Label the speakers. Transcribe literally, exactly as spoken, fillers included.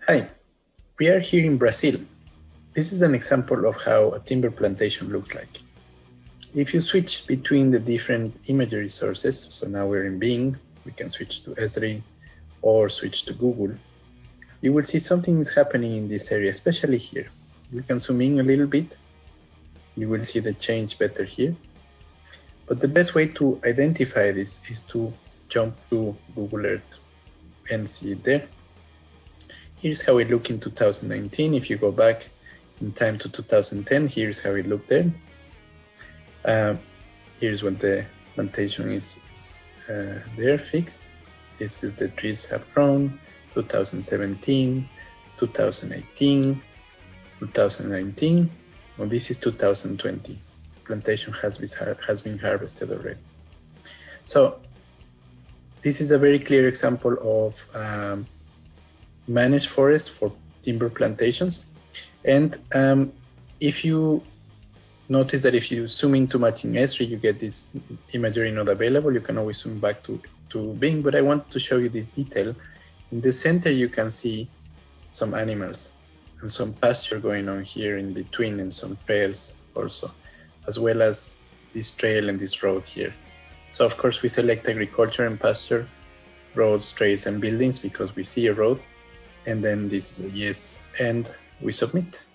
Speaker 1: Hi, we are here in Brazil. This is an example of how a timber plantation looks like. If you switch between the different imagery sources, so now we're in Bing, we can switch to Esri or switch to Google, you will see something is happening in this area, especially here. We can zoom in a little bit. You will see the change better here. But the best way to identify this is to jump to Google Earth and see it there. Here's how it looked in two thousand nineteen. If you go back in time to two thousand ten, here's how it looked there. Uh, here's what the plantation is, is uh, there fixed. This is the trees have grown, two thousand seventeen, two thousand eighteen, two thousand nineteen. Well, this is two thousand twenty. Plantation has been, has been harvested already. So this is a very clear example of um, managed forests for timber plantations. And um, if you notice that if you zoom in too much in Esri, you get this imagery not available. You can always zoom back to, to Bing, but I want to show you this detail. In the center, you can see some animals and some pasture going on here in between, and some trails also, as well as this trail and this road here. So of course we select agriculture and pasture, roads, trails, and buildings because we see a road. And then this is a yes, and we submit.